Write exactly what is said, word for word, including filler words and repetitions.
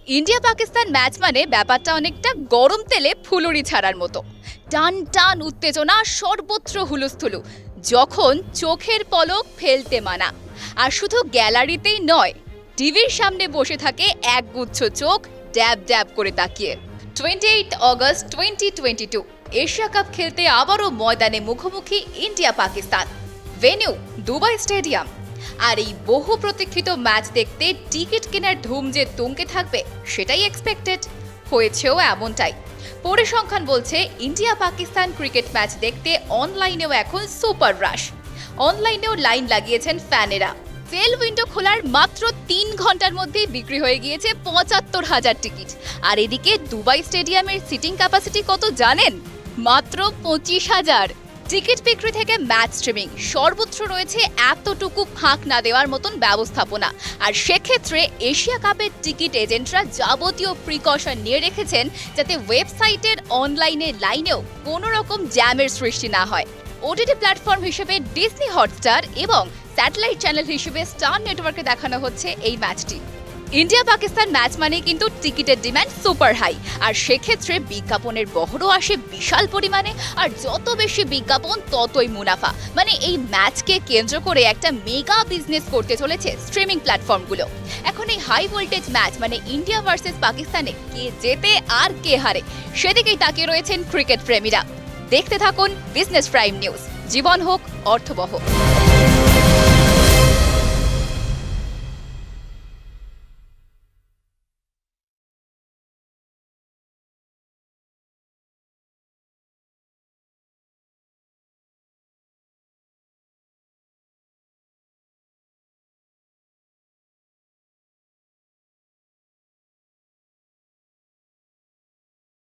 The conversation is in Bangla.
ইন্ডিয়া পাকিস্তান ম্যাচ মানে ব্যাপারটা অনেকটা গরম তেলে ফুলুরি ছাড়ার মতো। টান টান উত্তেজনা, সর্বত্র হুলস্থুলু, যখন চোখের পলক ফেলতে মানা। আর শুধু গ্যালারিতেই নয়, টিভির সামনে বসে থাকে একগুচ্ছ চোখ ড্যাব ড্যাব করে তাকিয়ে। আঠাশ August twenty twenty two Asia cup খেলতে আবারও ময়দানে মুখোমুখি India Pakistan. Venue Dubai stadium. আর এই বহু প্রতীক্ষিত ম্যাচ দেখতে টিকিট কেনার ধুম যে তুঙ্গে থাকবে সেটাই এক্সপেক্টেড, হয়েছেও এমনটাই। পরিসংখ্যান বলছে ইন্ডিয়া পাকিস্তান ক্রিকেট ম্যাচ দেখতে অনলাইনেও এখন সুপার রাশ। অনলাইনেও লাইন লাগিয়েছেন ফ্যানেরা। সেল উইন্ডো খোলার মাত্র তিন ঘন্টার মধ্যেই বিক্রি হয়ে গিয়েছে পঁচাত্তর হাজার টিকিট। আর এদিকে দুবাই স্টেডিয়ামের সিটিং ক্যাপাসিটি কত জানেন? মাত্র পঁচিশ হাজার। টিকিট বিক্রি থেকে ম্যাচ স্ট্রিমিং সর্বত্র রয়েছে এতটুকু ফাঁক না দেওয়ার মতন ব্যবস্থাপনা। আর সেক্ষেত্রে এশিয়া কাপের টিকিট এজেন্টরা যাবতীয় প্রিকশন নিয়ে রেখেছেন যাতে ওয়েবসাইটের অনলাইনে লাইনেও কোনো রকম জ্যামের সৃষ্টি না হয়। ওটিটি প্ল্যাটফর্ম হিসেবে ডিজনি হটস্টার এবং স্যাটেলাইট চ্যানেল হিসেবে স্টার নেটওয়ার্কে দেখানো হচ্ছে এই ম্যাচটি। ইন্ডিয়া পাকিস্তান ম্যাচ মানে কিন্তু টিকিটের ডিমান্ড সুপার হাই, আর সেক্ষেত্রে বিজ্ঞাপনের বহরও আসে বিশাল পরিমাণে। আর যত বেশি বিজ্ঞাপন ততই মুনাফা। মানে এই ম্যাচকে কেন্দ্র করে একটা মেগা বিজনেস করতে চলেছে স্ট্রিমিং প্ল্যাটফর্মগুলো। এখন এই হাই ভোল্টেজ ম্যাচ মানে ইন্ডিয়া ভার্সেস পাকিস্তানে কে জেতে আর কে হারে, সেদিকেই তাকিয়ে রয়েছেন ক্রিকেট প্রেমীরা। দেখতে থাকুন বিজনেস প্রাইম নিউজ। জীবন হোক অর্থবহ।